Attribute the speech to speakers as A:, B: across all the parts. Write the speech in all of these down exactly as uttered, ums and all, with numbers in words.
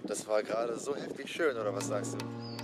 A: Das war gerade so heftig schön, oder was sagst du?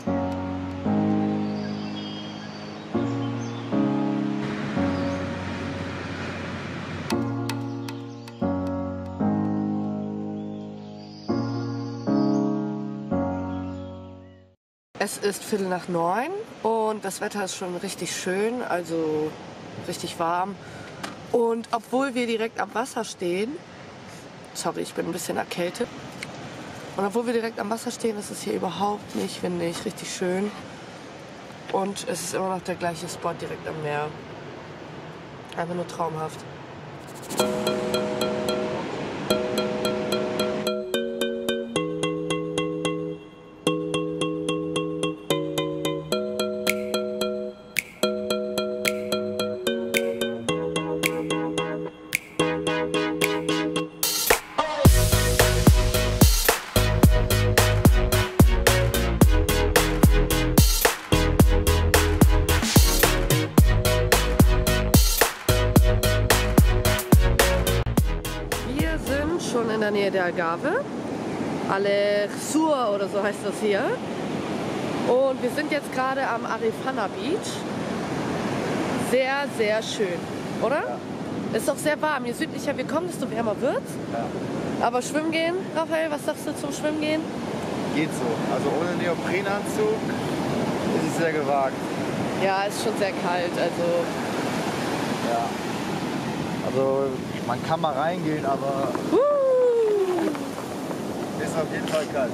B: Es ist Viertel nach neun und das Wetter ist schon richtig schön, also richtig warm. Und obwohl wir direkt am Wasser stehen, sorry, ich bin ein bisschen erkältet. Und obwohl wir direkt am Wasser stehen, ist es hier überhaupt nicht windig, richtig schön. Und es ist immer noch der gleiche Spot direkt am Meer. Einfach nur traumhaft. Schon in der Nähe der Algarve, Aleixur oder so heißt das hier. Und wir sind jetzt gerade am Arifana Beach. Sehr, sehr schön, oder?
A: Ja.
B: Ist auch sehr warm. Je südlicher wir kommen, desto wärmer wird's.
A: Ja.
B: Aber schwimmen gehen, Raphael, was sagst du zum Schwimmen gehen?
A: Geht so. Also ohne Neoprenanzug ist es sehr gewagt.
B: Ja, ist schon sehr kalt. Also
A: Ja. Also man kann mal reingehen, aber
B: uh,
A: ist auf jeden Fall kalt.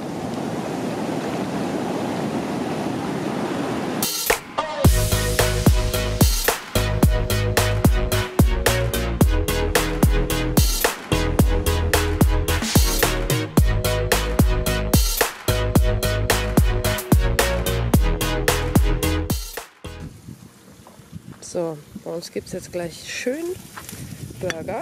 B: so, bei uns gibt es jetzt gleich schön Burger.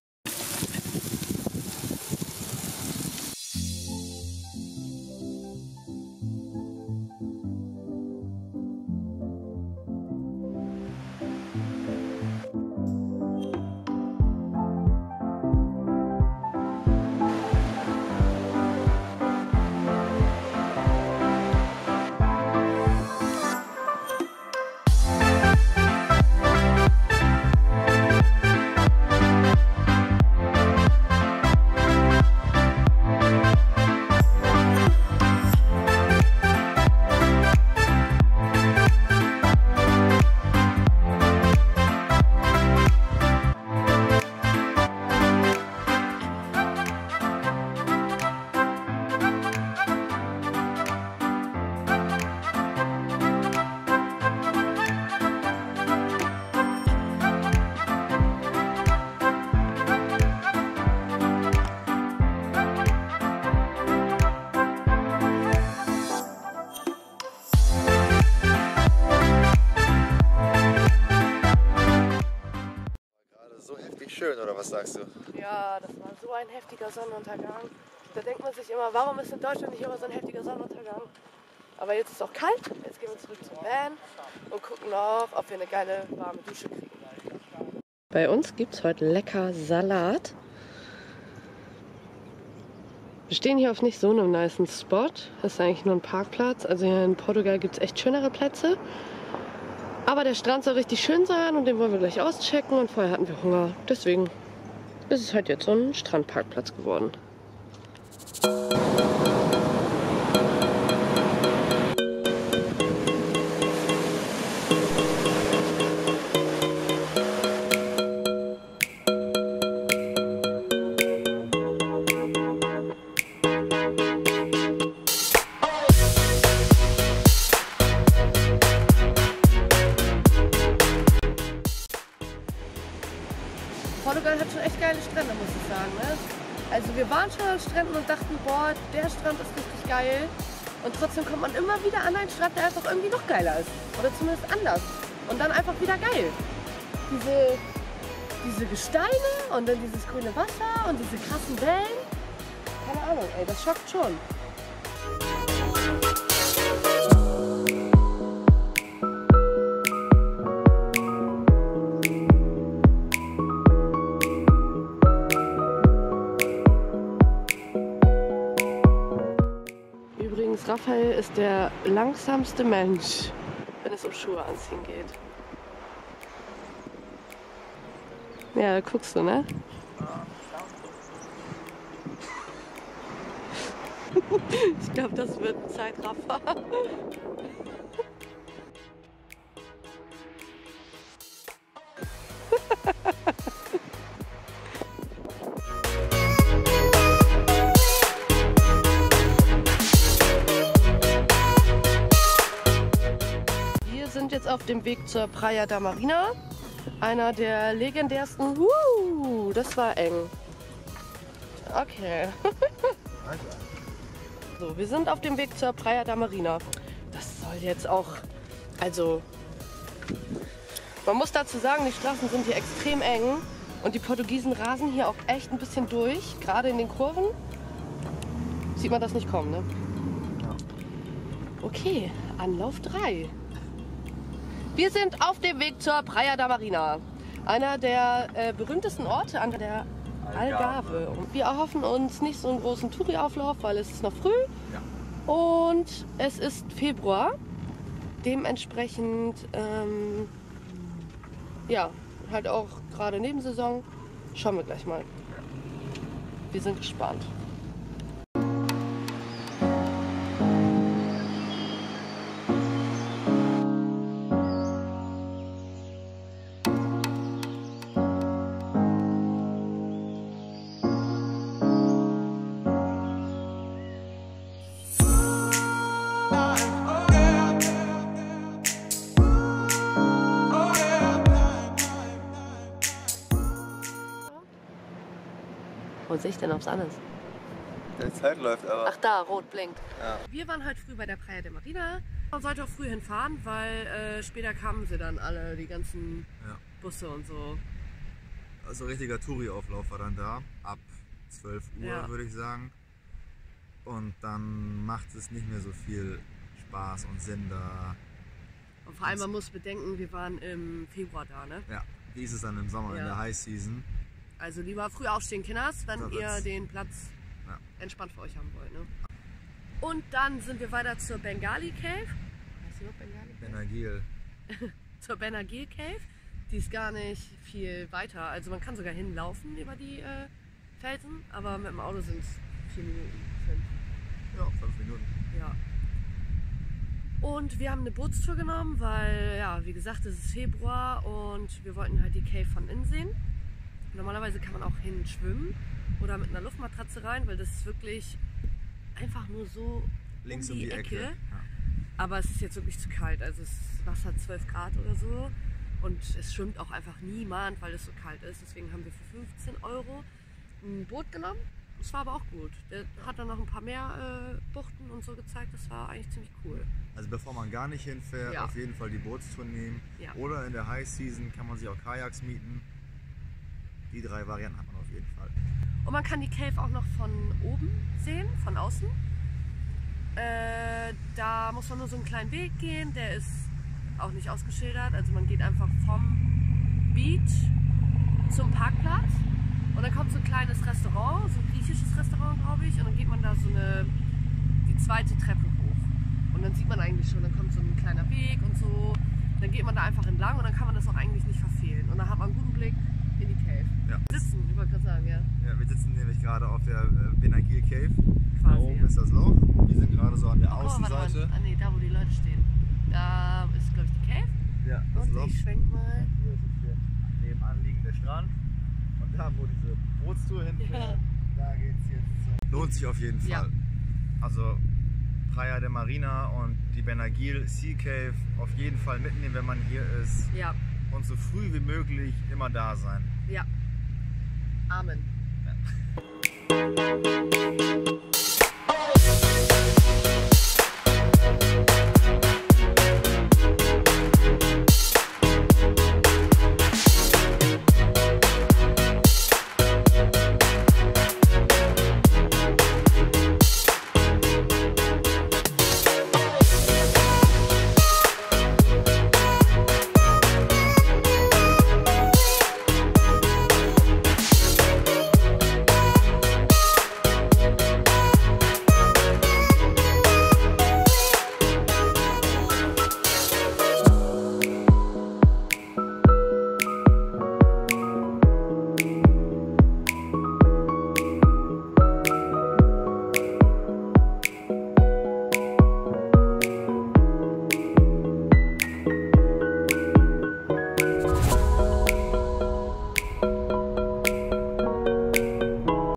A: Schön, oder was sagst du?
B: Ja, das war so ein heftiger Sonnenuntergang. Da denkt man sich immer, warum ist in Deutschland nicht immer so ein heftiger Sonnenuntergang? Aber jetzt ist es auch kalt. Jetzt gehen wir zurück zum Van und gucken noch, ob wir eine geile warme Dusche kriegen. Bei uns gibt es heute lecker Salat. Wir stehen hier auf nicht so einem nicen Spot. Das ist eigentlich nur ein Parkplatz. Also hier in Portugal gibt es echt schönere Plätze. Aber der Strand soll richtig schön sein und den wollen wir gleich auschecken und vorher hatten wir Hunger. Deswegen ist es halt jetzt so ein Strandparkplatz geworden. Portugal hat schon echt geile Strände, muss ich sagen. Ne? Also wir waren schon an Stränden und dachten, boah, der Strand ist richtig geil. Und trotzdem kommt man immer wieder an einen Strand, der einfach irgendwie noch geiler ist. Oder zumindest anders. Und dann einfach wieder geil. Diese, diese Gesteine und dann dieses grüne Wasser und diese krassen Wellen. Keine Ahnung, ey, das schockt schon. Übrigens, Raphael ist der langsamste Mensch, wenn es um Schuhe anziehen geht. Ja, da guckst du, ne? Ich glaube, das wird ein Zeitraffer. Wir sind jetzt auf dem Weg zur Praia da Marina, einer der legendärsten. Uh, das war eng. Okay. So, wir sind auf dem Weg zur Praia da Marina. Das soll jetzt auch, also, man muss dazu sagen, die Straßen sind hier extrem eng und die Portugiesen rasen hier auch echt ein bisschen durch, gerade in den Kurven. Sieht man das nicht kommen, ne? Okay, Anlauf drei. Wir sind auf dem Weg zur Praia da Marina, einer der äh, berühmtesten Orte an der Algarve. Und wir erhoffen uns nicht so einen großen Touri-Auflauf, weil es ist noch früh ja. Und es ist Februar. Dementsprechend, ähm, ja, halt auch gerade Nebensaison. Schauen wir gleich mal. Wir sind gespannt. Wo sehe ich denn, ob es an ist?
A: Die Zeit läuft aber.
B: Ach da, rot blinkt.
A: Ja.
B: Wir waren halt früh bei der Praia de Marina. Man sollte auch früh hinfahren, weil äh, später kamen sie dann alle, die ganzen ja. Busse und so.
A: Also richtiger Touri-Auflauf war dann da, ab zwölf Uhr ja. würde ich sagen. Und dann macht es nicht mehr so viel Spaß und Sinn da.
B: Und vor allem, man muss bedenken, wir waren im Februar da, ne?
A: Ja, wie ist es dann im Sommer, ja. in der High Season?
B: Also lieber früh aufstehen, Kinders, wenn ihr den Platz ja. entspannt für euch haben wollt. Ne? Und dann sind wir weiter zur Bengali Cave. Weißt du noch Bengali Cave?
A: Benagil.
B: Zur Benagil Cave. Die ist gar nicht viel weiter. Also man kann sogar hinlaufen über die äh, Felsen, aber mit dem Auto sind es vier Minuten, fünf.
A: Ja, fünf Minuten.
B: Ja. Und wir haben eine Bootstour genommen, weil, ja, wie gesagt, es ist Februar und wir wollten halt die Cave von innen sehen. Normalerweise kann man auch hin schwimmen oder mit einer Luftmatratze rein, weil das ist wirklich einfach nur so
A: links
B: um die,
A: um die Ecke.
B: Ecke.
A: Ja.
B: Aber es ist jetzt wirklich zu kalt, also es ist Wasser zwölf Grad oder so und es schwimmt auch einfach niemand, weil es so kalt ist. Deswegen haben wir für fünfzehn Euro ein Boot genommen. Das war aber auch gut. Der hat dann noch ein paar mehr äh, Buchten und so gezeigt. Das war eigentlich ziemlich cool.
A: Also bevor man gar nicht hinfährt, ja. auf jeden Fall die Bootstour nehmen.
B: Ja.
A: Oder in der High Season kann man sich auch Kajaks mieten. Die drei Varianten hat man auf jeden Fall.
B: Und man kann die Cave auch noch von oben sehen, von außen. Äh, da muss man nur so einen kleinen Weg gehen, der ist auch nicht ausgeschildert. Also man geht einfach vom Beach zum Parkplatz und dann kommt so ein kleines Restaurant, so ein griechisches Restaurant, glaube ich. Und dann geht man da so eine, die zweite Treppe hoch. Und dann sieht man eigentlich schon, dann kommt so ein kleiner Weg und so. Dann geht man da einfach entlang und dann kann man das auch eigentlich nicht verfehlen. Und dann hat man einen guten Blick in die Cave.
A: Ja.
B: Sitzen, ich wollte gerade sagen, ja.
A: Ja, wir sitzen nämlich gerade auf der äh, Benagil Cave.
B: Quasi,
A: da oben
B: ja.
A: ist das Loch. Wir sind gerade so an der
B: Oh,
A: Außenseite.
B: Ah ne, da wo die Leute stehen. Da ist, glaube ich, die Cave.
A: Ja, das
B: und
A: Loch.
B: Ich schwenk mal.
A: Hier ist jetzt der nebenan liegende Strand. Und da, wo diese Bootstour hinfährt, ja. da geht es jetzt zum... Lohnt sich auf jeden Fall.
B: Ja.
A: Also Praia de Marina und die Benagil Sea Cave auf jeden Fall mitnehmen, wenn man hier ist.
B: Ja.
A: Und so früh wie möglich immer da sein.
B: Ja. Amen.
A: Ja.